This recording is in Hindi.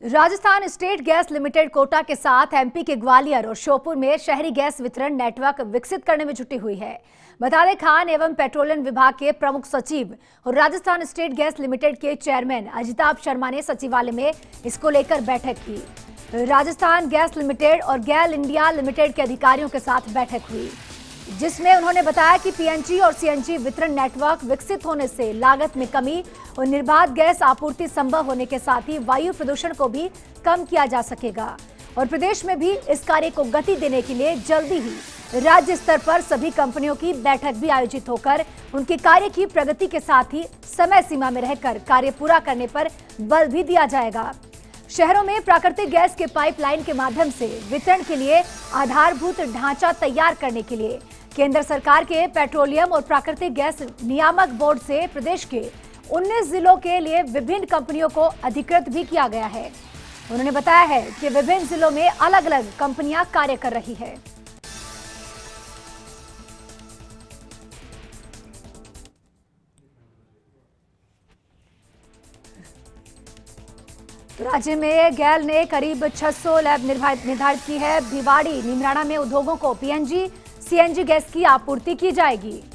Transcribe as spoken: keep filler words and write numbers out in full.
Rajasthan state gas limited Kota के साथ एमपी के ग्वालियर और श्योपुर में शहरी गैस वितरण नेटवर्क विकसित करने में जुटी हुई है। बता दें, खान एवं पेट्रोलियम विभाग के प्रमुख सचिव और राजस्थान स्टेट गैस लिमिटेड के चेयरमैन अजिताभ शर्मा ने सचिवालय में इसको लेकर बैठक की। राजस्थान गैस लिमिटेड और गैल इंडिया लिमिटेड के अधिकारियों के साथ बैठक हुई, जिसमें उन्होंने बताया कि पीएनजी और सीएनजी वितरण नेटवर्क विकसित होने से लागत में कमी और निर्बाध गैस आपूर्ति संभव होने के साथ ही वायु प्रदूषण को भी कम किया जा सकेगा और प्रदेश में भी इस कार्य को गति देने के लिए जल्दी ही राज्य स्तर पर सभी कंपनियों की बैठक भी आयोजित होकर उनके कार्य की प्रगति के साथ ही समय सीमा में रहकर कार्य पूरा करने पर बल भी दिया जाएगा। शहरों में प्राकृतिक गैस के पाइपलाइन के माध्यम से वितरण के लिए आधारभूत ढांचा तैयार करने के लिए केंद्र सरकार के पेट्रोलियम और प्राकृतिक गैस नियामक बोर्ड से प्रदेश के उन्नीस जिलों के लिए विभिन्न कंपनियों को अधिकृत भी किया गया है। उन्होंने बताया है कि विभिन्न जिलों में अलग अलग कंपनियां कार्य कर रही है। तो राज्य में गैल ने करीब छह सौ लैब निर्धारित की है। भिवाड़ी नीमराणा में उद्योगों को पीएनजी सीएनजी गैस की आपूर्ति की जाएगी।